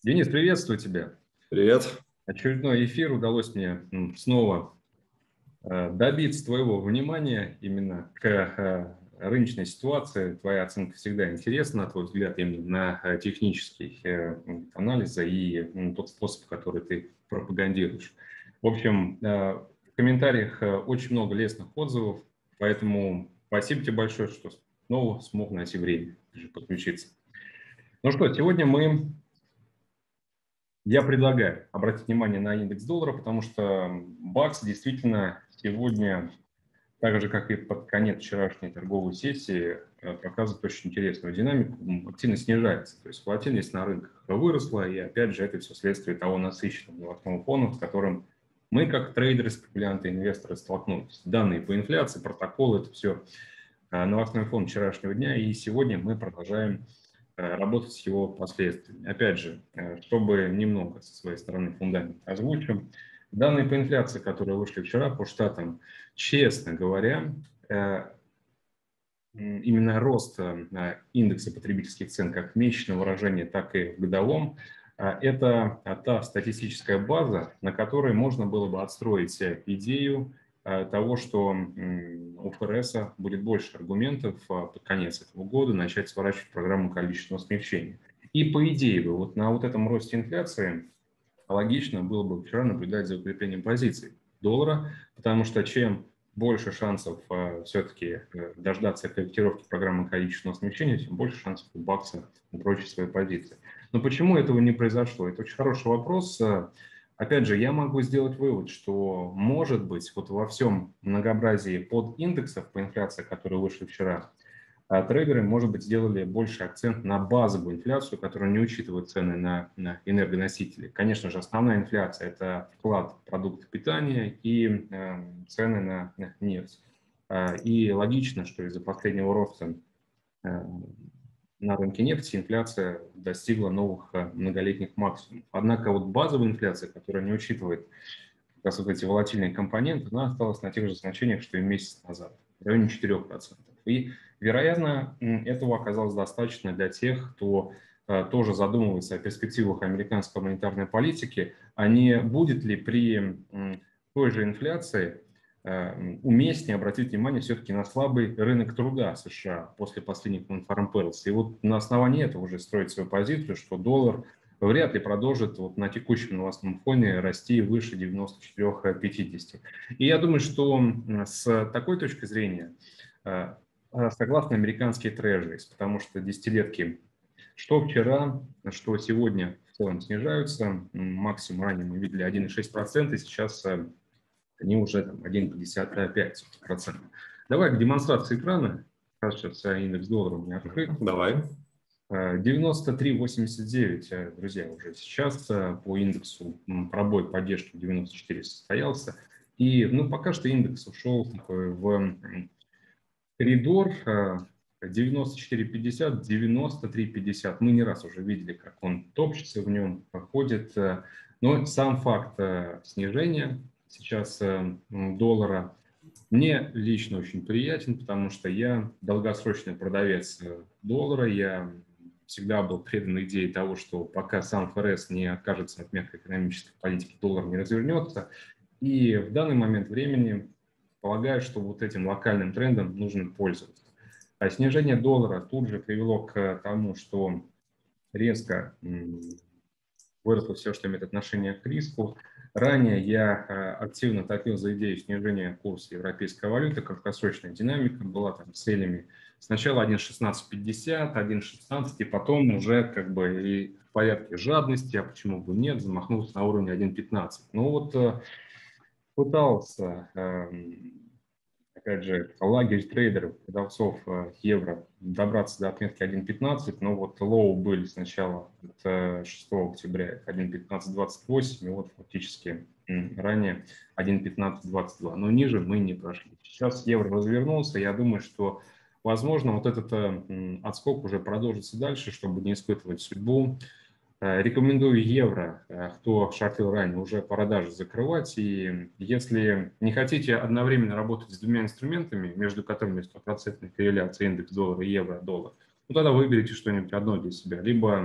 Денис, приветствую тебя. Привет. Очередной эфир удалось мне снова добиться твоего внимания именно к рыночной ситуации. Твоя оценка всегда интересна, на твой взгляд, именно на технический анализ и тот способ, который ты пропагандируешь. В общем, в комментариях очень много лестных отзывов, поэтому спасибо тебе большое, что снова смог найти время подключиться. Ну что, сегодня я предлагаю обратить внимание на индекс доллара, потому что бакс действительно сегодня, так же как и под конец вчерашней торговой сессии, показывает очень интересную динамику, активно снижается. То есть волатильность на рынках выросла, и опять же это все следствие того насыщенного новостного фона, с которым мы, как трейдеры, спекулянты, инвесторы, столкнулись. Данные по инфляции, протоколы, это все новостной фон вчерашнего дня, и сегодня мы продолжаем работать с его последствиями. Опять же, чтобы немного со своей стороны фундамент озвучим, данные по инфляции, которые вышли вчера по штатам, честно говоря, именно рост индекса потребительских цен как в месячном выражении, так и в годовом, это та статистическая база, на которой можно было бы отстроить идею того, что у ФРС будет больше аргументов под конец этого года начать сворачивать программу количественного смягчения. И по идее, вот на вот этом росте инфляции логично было бы вчера наблюдать за укреплением позиций доллара, потому что чем больше шансов все-таки дождаться корректировки программы количественного смягчения, тем больше шансов у бакса упрочить свои позиции. Но почему этого не произошло? Это очень хороший вопрос. Опять же, я могу сделать вывод, что, может быть, вот во всем многообразии подиндексов по инфляции, которые вышли вчера, трейдеры, может быть, сделали больше акцент на базовую инфляцию, которая не учитывает цены на энергоносители. Конечно же, основная инфляция – это вклад в продукты питания и цены на нефть. И логично, что из-за последнего роста на рынке нефти инфляция достигла новых многолетних максимумов. Однако вот базовая инфляция, которая не учитывает как раз вот эти волатильные компоненты, она осталась на тех же значениях, что и месяц назад, в районе 4%. И, вероятно, этого оказалось достаточно для тех, кто тоже задумывается о перспективах американской монетарной политики, а не будет ли при той же инфляции уместнее обратить внимание все-таки на слабый рынок труда США после последних Non-Farm Payrolls. И вот на основании этого уже строить свою позицию, что доллар вряд ли продолжит вот на текущем новостном фоне расти выше 94-50. И я думаю, что с такой точки зрения согласны американские трежерис, потому что десятилетки что вчера, что сегодня в целом снижаются. Максимум ранее мы видели 1,6%, сейчас они уже 1,55%. Давай к демонстрации экрана. Сейчас индекс доллара у меня открыт. Давай. 93,89, друзья, уже сейчас по индексу пробой поддержки 94 состоялся. И пока что индекс ушел в коридор 94,50, 93,50. Мы не раз уже видели, как он топчется в нем, проходит. Но сам факт снижения сейчас доллара мне лично очень приятен, потому что я долгосрочный продавец доллара. Я всегда был предан идее того, что пока сам ФРС не откажется от мягкой экономической политики, доллар не развернется. И в данный момент времени полагаю, что вот этим локальным трендом нужно пользоваться. А снижение доллара тут же привело к тому, что резко выросло все, что имеет отношение к риску. Ранее я активно топил за идею снижения курса европейской валюты. Краткосрочная динамика была там целями сначала 1,1650, 1,16, и потом уже как бы и в порядке жадности, а почему бы нет, замахнулся на уровне 1,15. Ну вот пытался опять же, лагерь трейдеров, продавцов евро добраться до отметки 1.15, но вот лоу были сначала от 6 октября 1.1528, и вот фактически ранее 1.1522, но ниже мы не прошли. Сейчас евро развернулся, я думаю, что возможно вот этот отскок уже продолжится дальше, чтобы не испытывать судьбу. Рекомендую евро, кто шортил ранее, уже продажи закрывать. И если не хотите одновременно работать с двумя инструментами, между которыми 100% корреляция индекс доллара, евро, доллар, тогда выберите что-нибудь одно для себя. Либо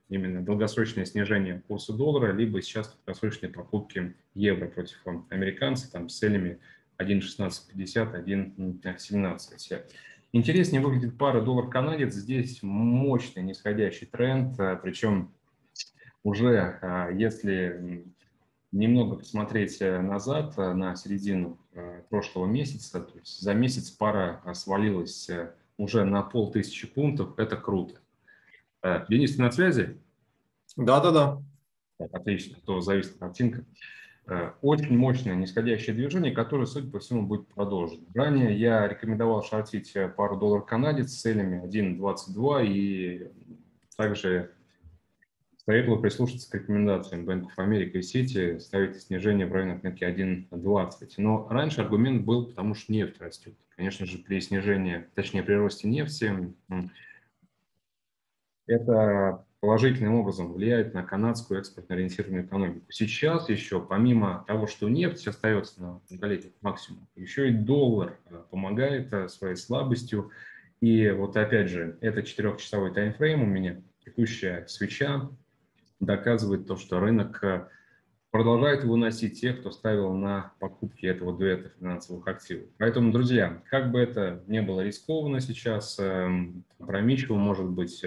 именно долгосрочное снижение курса доллара, либо сейчас краткосрочные покупки евро против американца там, с целями 1.1650, 1.17. Интереснее выглядит пара доллар-канадец. Здесь мощный нисходящий тренд, причем уже если немного посмотреть назад, на середину прошлого месяца, то есть за месяц пара свалилась уже на 500 пунктов, это круто. Денис, ты на связи? Да. Отлично, то зависит картинка. Очень мощное нисходящее движение, которое, судя по всему, будет продолжено. Ранее я рекомендовал шортить пару доллар-канадец с целями 1.22 и также советовал прислушаться к рекомендациям Bank of America и Citi, ставить снижение в районе отметки 1.20. Но раньше аргумент был, потому что нефть растет. Конечно же, при снижении, точнее при росте нефти, это положительным образом влияет на канадскую экспортно-ориентированную экономику. Сейчас еще, помимо того, что нефть остается на многолетних максимумах, еще и доллар помогает своей слабостью. И вот опять же, это 4-часовой таймфрейм у меня, текущая свеча, доказывает то, что рынок продолжает выносить тех, кто ставил на покупки этого дуэта финансовых активов. Поэтому, друзья, как бы это ни было рискованно сейчас, опрометчиво, может быть,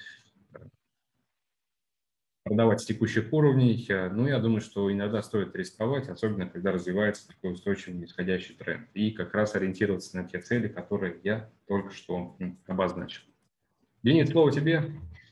продавать с текущих уровней, но я думаю, что иногда стоит рисковать, особенно когда развивается такой устойчивый нисходящий тренд, и как раз ориентироваться на те цели, которые я только что обозначил. Денис, слово тебе.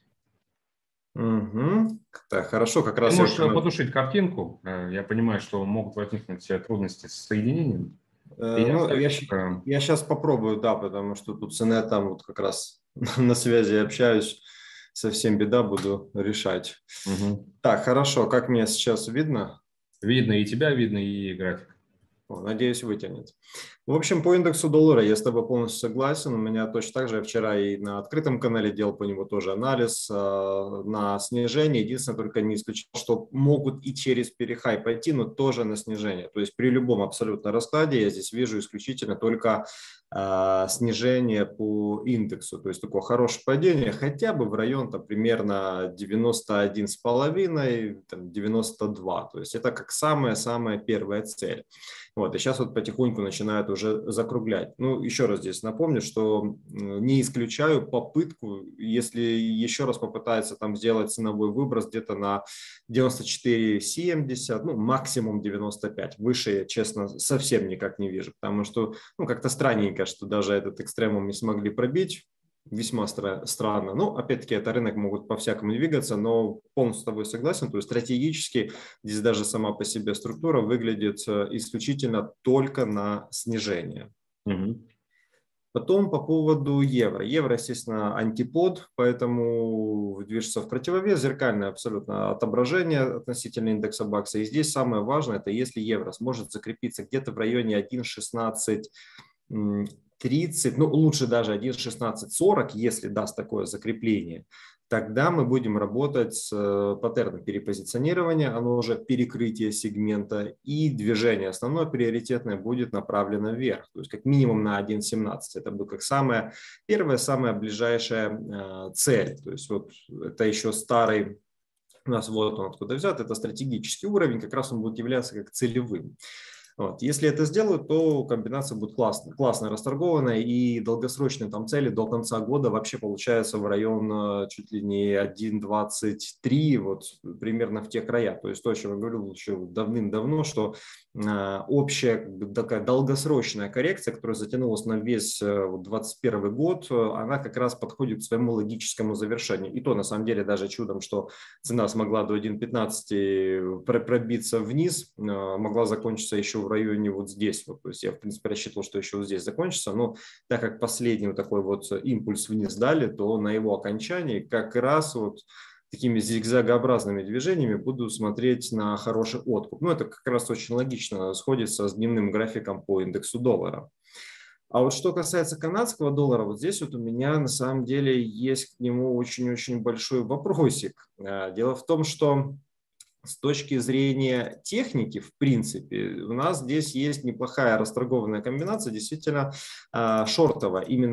Так, хорошо, как Ты раз можешь потушить картинку. Я понимаю, что могут возникнуть трудности с соединением. Я сейчас попробую, да, потому что тут с инетом вот как раз на связи общаюсь. Совсем беда, буду решать. Угу. Так, хорошо, как меня сейчас видно? Видно и тебя, видно и график. Надеюсь, вытянет. В общем, по индексу доллара я с тобой полностью согласен. У меня точно так же, я вчера и на открытом канале делал по нему тоже анализ на снижение. Единственное, только не исключил, что могут и через перехай пойти, но тоже на снижение. То есть при любом абсолютно раскладе я здесь вижу исключительно только снижение по индексу. То есть такое хорошее падение хотя бы в район там, примерно 91,5, 92. То есть это как самая-самая первая цель. Вот, и сейчас вот потихоньку начинают уже закруглять. Ну, еще раз здесь напомню, что не исключаю попытку, если еще раз попытается там сделать ценовой выброс где-то на 94,70, ну, максимум 95. Выше я, честно, совсем никак не вижу, потому что, ну, как-то странненько, что даже этот экстремум не смогли пробить. Весьма странно. Ну, опять-таки, это рынок могут по-всякому двигаться, но полностью с тобой согласен. То есть стратегически здесь даже сама по себе структура выглядит исключительно только на снижение. Угу. Потом по поводу евро. Евро, естественно, антипод, поэтому движется в противовес, зеркальное абсолютно отображение относительно индекса бакса. И здесь самое важное, это если евро сможет закрепиться где-то в районе 1.1630, ну лучше даже 1.1640, если даст такое закрепление, тогда мы будем работать с паттерном перепозиционирования, оно уже перекрытие сегмента, и движение основное приоритетное будет направлено вверх, то есть как минимум на 1.17. Это будет как самая первая, самая ближайшая цель. То есть вот это еще старый, у нас вот он откуда взят, это стратегический уровень, как раз он будет являться как целевым. Вот. Если это сделают, то комбинация будет классно расторгованная, и долгосрочные там цели до конца года вообще получается в район чуть ли не 1.23, вот примерно в те края. То есть то, о чем я говорил еще давным-давно, что общая такая долгосрочная коррекция, которая затянулась на весь 2021 год, она как раз подходит к своему логическому завершению. И то, на самом деле, даже чудом, что цена смогла до 1.15 пробиться вниз, могла закончиться еще в районе вот здесь. Вот. То есть я, в принципе, рассчитывал, что еще вот здесь закончится, но так как последний вот такой вот импульс вниз дали, то на его окончании как раз вот такими зигзагообразными движениями буду смотреть на хороший откуп. Ну, это как раз очень логично сходится с дневным графиком по индексу доллара. А вот что касается канадского доллара, вот здесь вот у меня на самом деле есть к нему очень-очень большой вопросик. Дело в том, что с точки зрения техники, в принципе, у нас здесь есть неплохая расторгованная комбинация, действительно шортовая, именно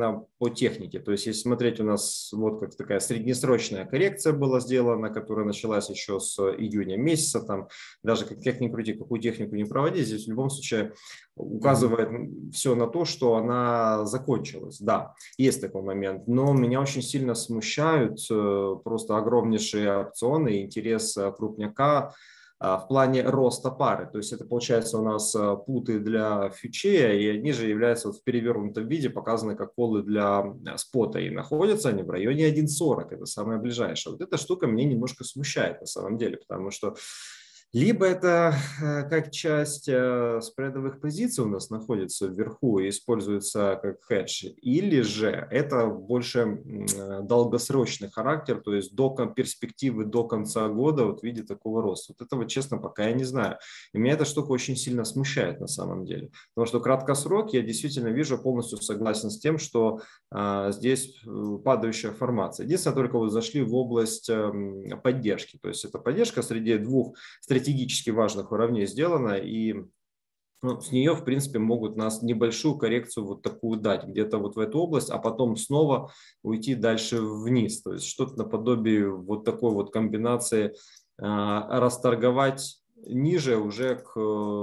по технике. То есть, если смотреть, у нас вот как такая среднесрочная коррекция была сделана, которая началась еще с июня месяца. Там даже как ни крути, какую технику не проводи, здесь в любом случае указывает все на то, что она закончилась. Да, есть такой момент. Но меня очень сильно смущают просто огромнейшие опционы и интерес крупняка в плане роста пары. То есть это получается у нас путы для фьючея, и они же являются вот в перевернутом виде, показаны как колы для спота, и находятся они в районе 1.40, это самое ближайшее. Вот эта штука меня немножко смущает на самом деле, потому что либо это как часть спредовых позиций у нас находится вверху и используется как хедж, или же это больше долгосрочный характер, то есть до перспективы до конца года вот в виде такого роста. Вот этого, честно, пока я не знаю. И меня эта штука очень сильно смущает на самом деле. Потому что краткосрок я действительно вижу, полностью согласен с тем, что здесь падающая формация. Единственное, только вот зашли в область поддержки. То есть это поддержка среди двух стратегически важных уровней сделана, и с нее, в принципе, могут нас небольшую коррекцию вот такую дать, где-то вот в эту область, а потом снова уйти дальше вниз. То есть что-то наподобие вот такой вот комбинации расторговать ниже уже к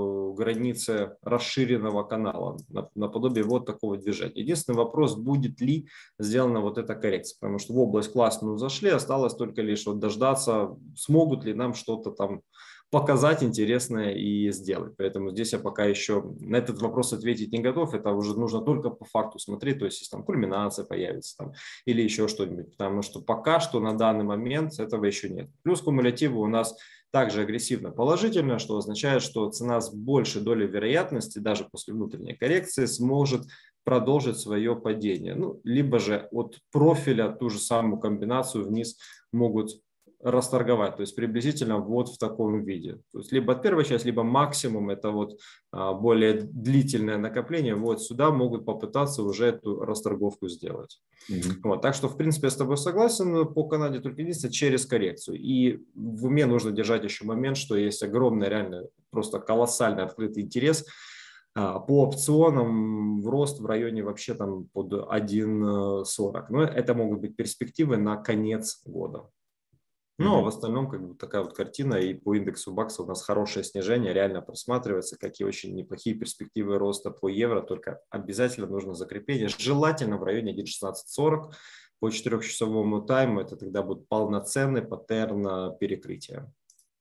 границе расширенного канала, наподобие вот такого движения. Единственный вопрос, будет ли сделана вот эта коррекция, потому что в область классную зашли, осталось только лишь вот дождаться, смогут ли нам что-то там показать интересное и сделать. Поэтому здесь я пока еще на этот вопрос ответить не готов. Это уже нужно только по факту смотреть, то есть если там кульминация появится там, или еще что-нибудь, потому что пока что на данный момент этого еще нет. Плюс кумулятивы у нас также агрессивно положительно, что означает, что цена с большей долей вероятности, даже после внутренней коррекции, сможет продолжить свое падение. Ну, либо же от профиля ту же самую комбинацию вниз могут расторговать, то есть приблизительно вот в таком виде. То есть либо первая часть, либо максимум, это вот более длительное накопление, вот сюда могут попытаться уже эту расторговку сделать. Вот, так что, в принципе, я с тобой согласен по Канаде, только единственное, через коррекцию. И в уме нужно держать еще момент, что есть огромный, реально просто колоссальный открытый интерес по опционам в рост в районе вообще там под 1.40. Но это могут быть перспективы на конец года. Ну, а в остальном как бы такая вот картина, и по индексу бакса у нас хорошее снижение реально просматривается, как и очень неплохие перспективы роста по евро, только обязательно нужно закрепление, желательно в районе 1.1640 по 4-часовому тайму, это тогда будет полноценный паттерн перекрытия.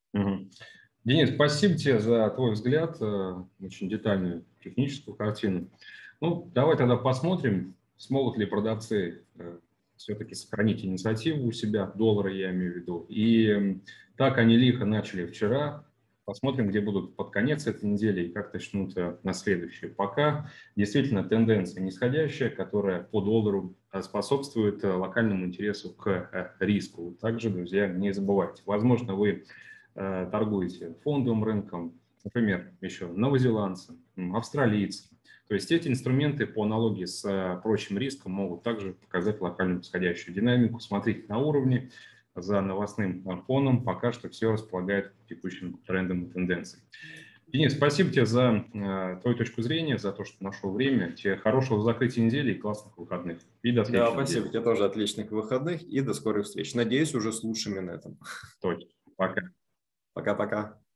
Денис, спасибо тебе за твой взгляд, очень детальную техническую картину. Ну, давай тогда посмотрим, смогут ли продавцы все-таки сохранить инициативу у себя, доллары я имею в виду. И так они лихо начали вчера. Посмотрим, где будут под конец этой недели и как начнут на следующее. Пока действительно тенденция нисходящая, которая по доллару способствует локальному интересу к риску. Также, друзья, не забывайте, возможно, вы торгуете фондовым рынком, например, еще новозеландцам, австралийцам. То есть эти инструменты по аналогии с прочим риском могут также показать локальную восходящую динамику. Смотрите на уровне, за новостным фоном пока что все располагает к текущим трендам и тенденциям. Денис, спасибо тебе за твою точку зрения, за то, что нашел время. Тебе хорошего закрытия недели и классных выходных. И до следующей недели. Спасибо. Тебе тоже отличных выходных и до скорых встреч. Надеюсь, уже с лучшими на этом. Точно. Пока. Пока-пока.